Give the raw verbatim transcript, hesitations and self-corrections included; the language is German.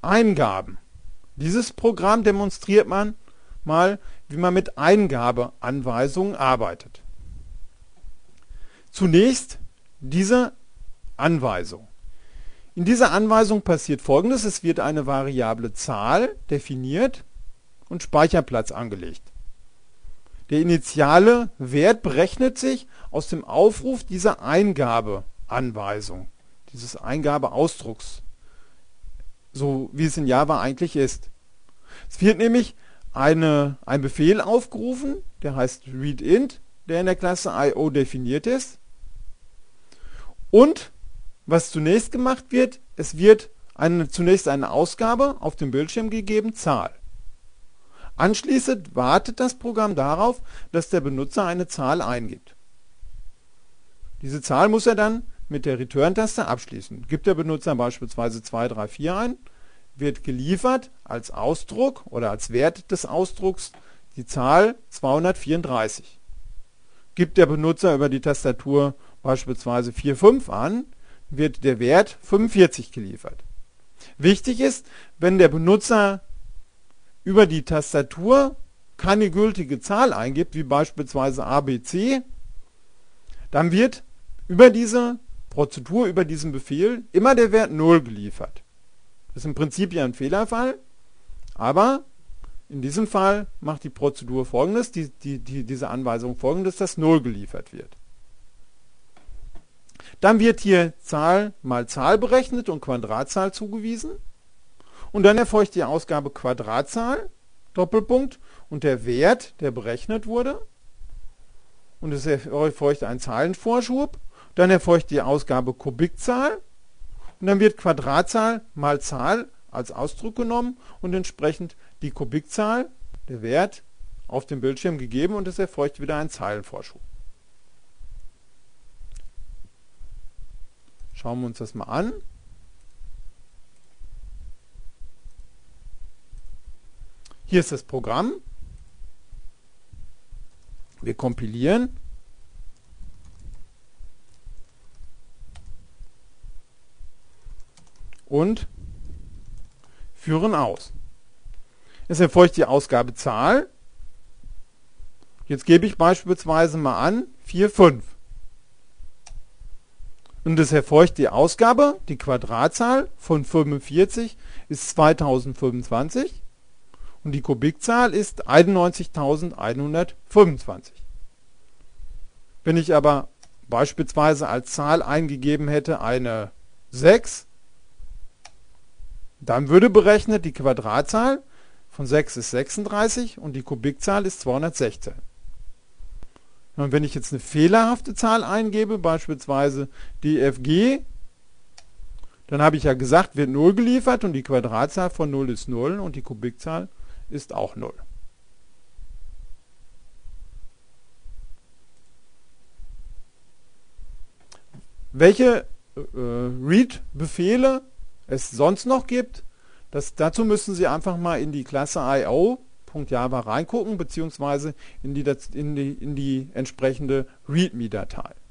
Eingaben. Dieses Programm demonstriert man mal, wie man mit Eingabeanweisungen arbeitet. Zunächst diese Anweisung. In dieser Anweisung passiert Folgendes: Es wird eine variable Zahl definiert und Speicherplatz angelegt. Der initiale Wert berechnet sich aus dem Aufruf dieser Eingabeanweisung, dieses Eingabeausdrucks, so wie es in Java eigentlich ist. Es wird nämlich eine, ein Befehl aufgerufen, der heißt readInt, der in der Klasse I O definiert ist. Und was zunächst gemacht wird, es wird eine, zunächst eine Ausgabe auf dem Bildschirm gegeben, Zahl. Anschließend wartet das Programm darauf, dass der Benutzer eine Zahl eingibt. Diese Zahl muss er dann mit der Return-Taste abschließen. Gibt der Benutzer beispielsweise zwei drei vier ein, wird geliefert als Ausdruck oder als Wert des Ausdrucks die Zahl zweihundertvierunddreißig. Gibt der Benutzer über die Tastatur beispielsweise vier fünf an, wird der Wert fünfundvierzig geliefert. Wichtig ist, wenn der Benutzer über die Tastatur keine gültige Zahl eingibt, wie beispielsweise A B C, dann wird über diese Prozedur, über diesen Befehl immer der Wert null geliefert. Das ist im Prinzip ja ein Fehlerfall, aber in diesem Fall macht die Prozedur Folgendes, die, die, die, diese Anweisung Folgendes, dass null geliefert wird. Dann wird hier Zahl mal Zahl berechnet und Quadratzahl zugewiesen. Und dann erfolgt die Ausgabe Quadratzahl, Doppelpunkt, und der Wert, der berechnet wurde. Und es erfolgt ein Zahlenvorschub. Dann erfolgt die Ausgabe Kubikzahl. Und dann wird Quadratzahl mal Zahl als Ausdruck genommen und entsprechend die Kubikzahl, der Wert, auf dem Bildschirm gegeben und es erfolgt wieder ein Zahlenvorschub. Schauen wir uns das mal an. Hier ist das Programm. Wir kompilieren. Und führen aus. Es erfolgt die Ausgabe Zahl. Jetzt gebe ich beispielsweise mal an vier fünf. Und es erfolgt die Ausgabe, die Quadratzahl von fünfundvierzig ist zweitausendfünfundzwanzig und die Kubikzahl ist einundneunzigtausendeinhundertfünfundzwanzig. Wenn ich aber beispielsweise als Zahl eingegeben hätte eine sechs, dann würde berechnet die Quadratzahl von sechs ist sechsunddreißig und die Kubikzahl ist zweihundertsechzehn. Und wenn ich jetzt eine fehlerhafte Zahl eingebe, beispielsweise D F G, dann habe ich ja gesagt, wird null geliefert und die Quadratzahl von null ist null und die Kubikzahl ist auch null. Welche äh, Read-Befehle es sonst noch gibt, das, dazu müssen Sie einfach mal in die Klasse I O.java reingucken, beziehungsweise in die, in die, in die entsprechende README-Datei.